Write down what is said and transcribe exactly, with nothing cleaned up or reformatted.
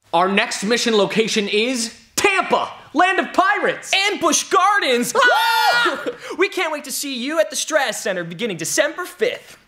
Our next mission location is Tampa, land of pirates. And Busch Gardens. Ah! We can't wait to see you at the Straz Center beginning December fifth.